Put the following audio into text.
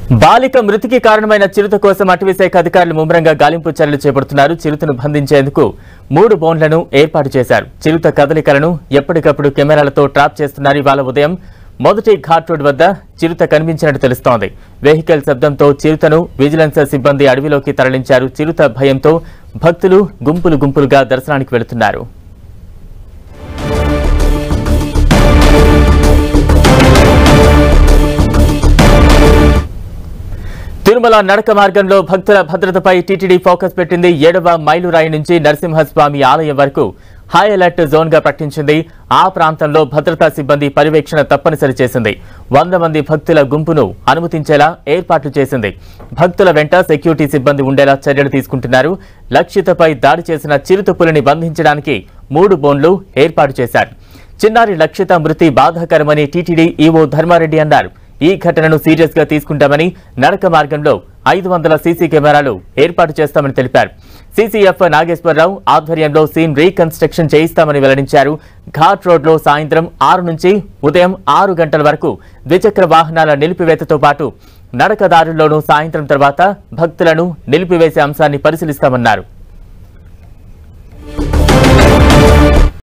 బాలిక మృతికి కారణమైన చిరుత కోసం అటవీశాఖ అధికారులు ముమ్మరంగా గాలింపు చర్యలు చేపడుతున్నారు. చిరుతను బంధించేందుకు 3 బోన్లను ఏర్పాటు చేశారు. చిరుత కదలికలను ఎప్పటికప్పుడు కెమెరాలతో ట్రాప్ చేస్తున్నారు. ఇవాళ ఉదయం మొదటి ఘాట్ రోడ్ వద్ద చిరుత కనిపించినట్టు తెలుస్తోంది. వెహికల్ శబ్దంతో చిరుతను విజిలెన్స్ సిబ్బంది అడవిలోకి తరలించారు. చిరుత భయంతో భక్తులు గుంపులుగా దర్శనానికి వెళుతున్నారు. తిరుమల నడక మార్గంలో భక్తుల భద్రతపై టీటీడీ ఫోకస్ పెట్టింది. 7వ మైలురాయి నుంచి నరసింహస్వామి ఆలయం వరకు హై అలర్ట్ జోన్ గా ప్రకటించింది. ఆ ప్రాంతంలో భద్రతా సిబ్బంది పర్యవేక్షణ తప్పనిసరి చేసింది. 100 మంది భక్తుల గుంపును అనుమతించేలా ఏర్పాట్లు చేసింది. భక్తుల వెంట సెక్యూరిటీ సిబ్బంది ఉండేలా చర్యలు తీసుకుంటున్నారు. లక్షితపై దాడి చేసిన చిరుతపులిని బంధించడానికి 3 బోన్లు ఏర్పాటు చేశారు. చిన్నారి లక్షిత మృతి బాధాకరమని టీటీడీ ఈవో ధర్మారెడ్డి అన్నారు. ఈ ఘటనను సీరియస్ గా తీసుకుంటామని, నడక మార్గంలో 500 సీసీ కెమెరాలు ఏర్పాటు చేస్తామని తెలిపారు. సీసీఎఫ్ నాగేశ్వరరావు ఆధ్వర్యంలో సీన్ రీకన్స్ట్రక్షన్ చేయిస్తామని వెల్లడించారు. ఘాట్ రోడ్లో సాయంత్రం 6 నుంచి ఉదయం 6 గంటల వరకు ద్విచక్ర వాహనాల నిలిపివేతతో పాటు నడకదారుల్లోనూ సాయంత్రం తర్వాత భక్తులను నిలిపివేసే అంశాన్ని పరిశీలిస్తామన్నారు.